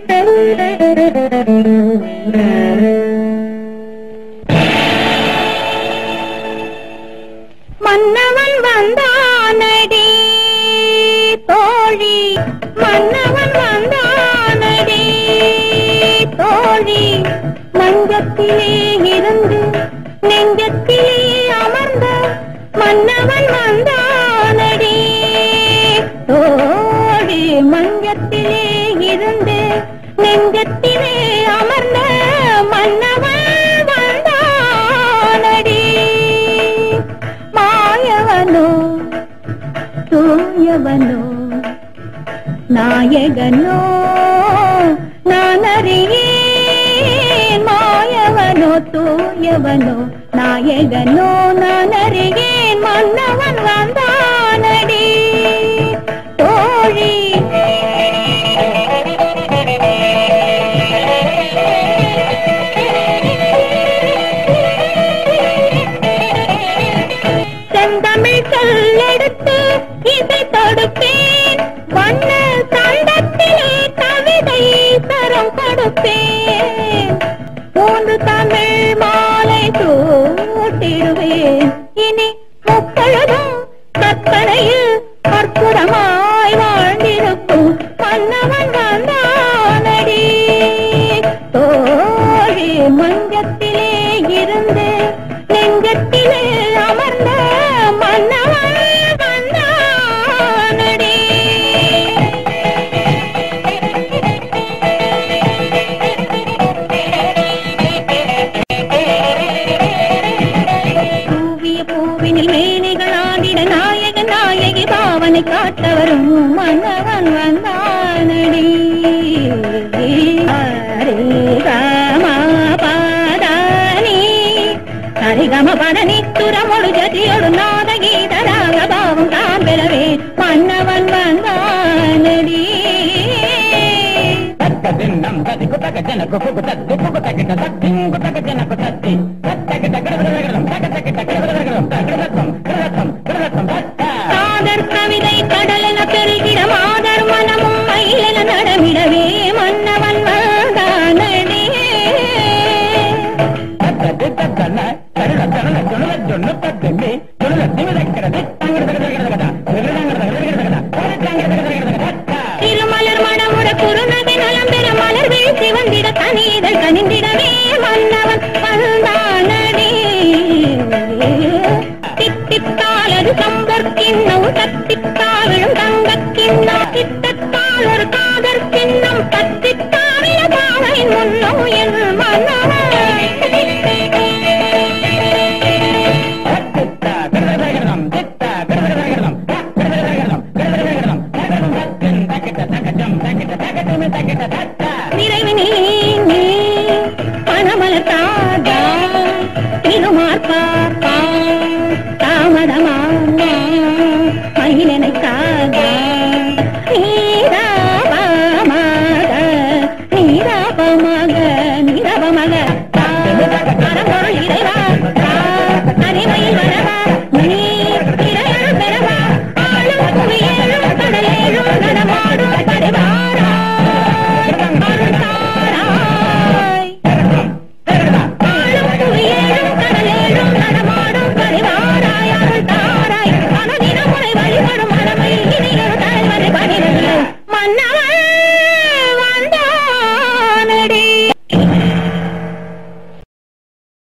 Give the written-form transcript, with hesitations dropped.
மன்னவன் வந்தானடி தோழி, மன்னவன் வந்தானடி தோழி, மஞ்சத்திலே இருந்து நெஞ்சத்திலே அமர்ந்த மன்னவன் வந்தானடி தோழி, மஞ்சத்திலே இருந்து நெஞ்சத்திலே அமர்ந்த மன்னவன் வந்தானடி. மாயவனோ தூயவனோ நாயகனோ நான் அறியேன், மாயவனோ தூயவனோ நாயகனோ நான் அறியேன், மன்னவன் வந்தானடி தோழி. செந்தமிழ் சொல்லெடுத்து இசை தொடுப்பேன், வண்ண சண்டத்திலே கவிதை தரம் கொடுப்பேன், மூன்று தமிழ் மாலை சூட்டிடுவேன், இனி முப்பொழுதும் கற்பனையில் அற்புதமாய் வாழ்ந்திருக்கும் மன்னவன் வந்தானடி தோழி, மஞ்சத்திலே இருந்து நெஞ்சத்திலே அமர்ந்த மன்னவன் வந்தானடி. பூவிய பூவினில் மேனிகள் ஆடிட நாயக நாயகி பாவனை காட்டவரும் மன்னவன் வந்தானடி. சரிகம பதனி துரமொடு ஜதியோடு நாதகீதராக பாவம் தான் பெறவே மன்னவன் வந்தானடி. காதர் கவிதை கடலென பெருகிட மாதர் மனமும் மயிலென நடமிடவே மன்னவன் வந்தானடி. திருமலர் மணமுட குறுநகை நலம் பெற மலர் வீழ்ச்சி வந்திட தனிதழ் கனிந்திடவே மன்னவன் வந்தானடி. தித்தித்தால் அது சம்பர்க்கிண்ணம், தத்தித்தாவிழும் தங்கக்கிண்ணம், திட்டத்தால் ஒரு காதற் கிண்ணம், தத்தித்தாவிய பாவையின் முன்னம் என் மன்னவன். பணமலத்தாதா திருமார்பார்ப்பா தாமதமா மகிழனை காத